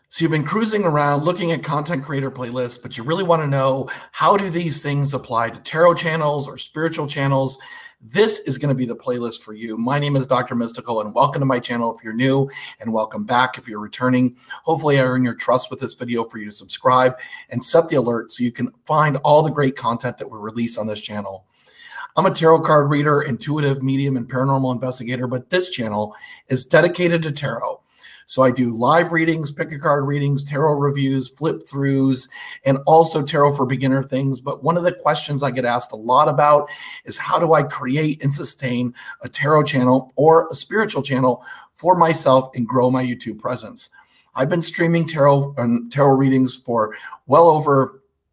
So you've been cruising around looking at content creator playlists, but you really want to know, how do these things apply to tarot channels or spiritual channels? This is going to be the playlist for you. My name is Dr. Mystical, and welcome to my channel if you're new, and welcome back if you're returning. Hopefully I earn your trust with this video for you to subscribe and set the alert so you can find all the great content that we release on this channel. I'm a tarot card reader, intuitive, medium, and paranormal investigator, but this channel is dedicated to tarot. So I do live readings, pick a card readings, tarot reviews, flip throughs, and also tarot for beginner things. But one of the questions I get asked a lot about is, how do I create and sustain a tarot channel or a spiritual channel for myself and grow my YouTube presence? I've been streaming tarot readings for well over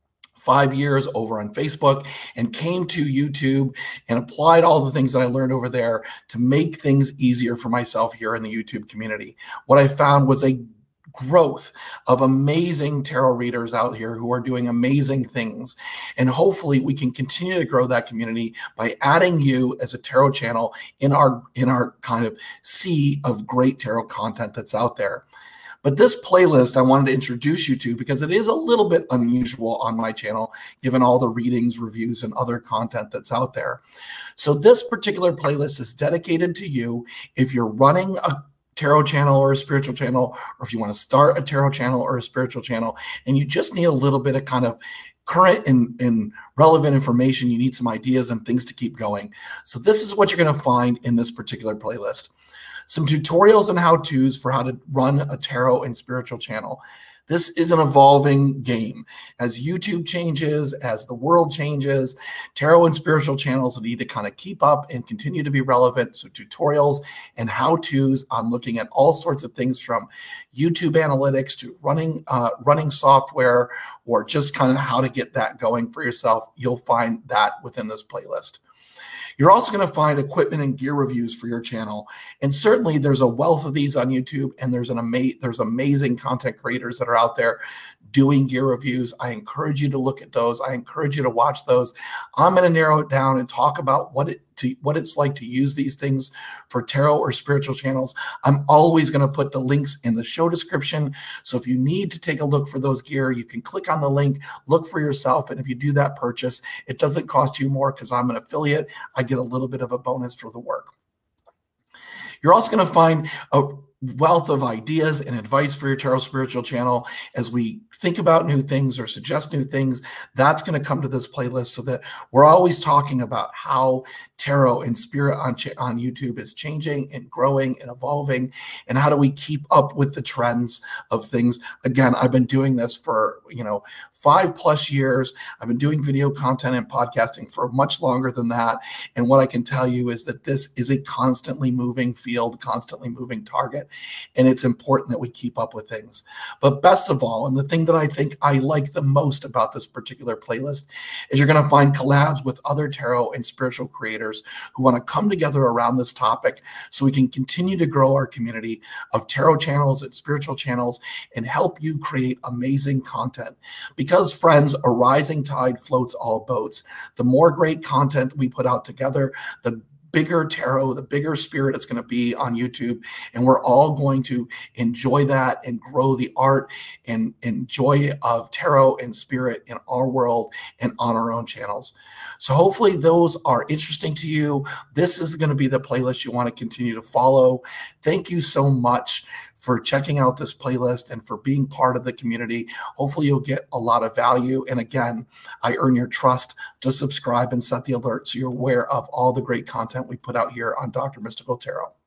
5 years over on Facebook, and came to YouTube and applied all the things that I learned over there to make things easier for myself here in the YouTube community. What I found was a growth of amazing tarot readers out here who are doing amazing things. And hopefully we can continue to grow that community by adding you as a tarot channel in our kind of sea of great tarot content that's out there. But this playlist I wanted to introduce you to because it is a little bit unusual on my channel, given all the readings, reviews, and other content that's out there. So this particular playlist is dedicated to you if you're running a tarot channel or a spiritual channel, or if you want to start a tarot channel or a spiritual channel, and you just need a little bit of kind of current and relevant information. You need some ideas and things to keep going. So this is what you're going to find in this particular playlist. Some tutorials and how-tos for how to run a tarot and spiritual channel. This is an evolving game. As YouTube changes, as the world changes, tarot and spiritual channels need to kind of keep up and continue to be relevant. So tutorials and how-tos on looking at all sorts of things, from YouTube analytics to running software, or just kind of how to get that going for yourself. You'll find that within this playlist. You're also going to find equipment and gear reviews for your channel. And certainly there's a wealth of these on YouTube, and there's amazing content creators that are out there doing gear reviews. I encourage you to look at those. I encourage you to watch those. I'm going to narrow it down and talk about what it's like to use these things for tarot or spiritual channels. I'm always going to put the links in the show description. So if you need to take a look for those gear, you can click on the link, look for yourself. And if you do that purchase, it doesn't cost you more because I'm an affiliate. I get a little bit of a bonus for the work. You're also going to find a wealth of ideas and advice for your tarot spiritual channel as we think about new things or suggest new things. That's going to come to this playlist, so that we're always talking about how tarot and spirit on YouTube is changing and growing and evolving, and how do we keep up with the trends of things. Again, I've been doing this for 5+ years. I've been doing video content and podcasting for much longer than that. And what I can tell you is that this is a constantly moving field, constantly moving target. And it's important that we keep up with things. But best of all, and the thing that I think I like the most about this particular playlist, is you're going to find collabs with other tarot and spiritual creators who want to come together around this topic, so we can continue to grow our community of tarot channels and spiritual channels and help you create amazing content. Because, friends, a rising tide floats all boats. The more great content we put out together, the bigger tarot, the bigger spirit it's going to be on YouTube. And we're all going to enjoy that and grow the art and enjoy of tarot and spirit in our world and on our own channels. So hopefully those are interesting to you. This is going to be the playlist you want to continue to follow. Thank you so much for checking out this playlist and for being part of the community. Hopefully you'll get a lot of value. And again, I earn your trust to subscribe and set the alert so you're aware of all the great content we put out here on Dr. Mystical Tarot.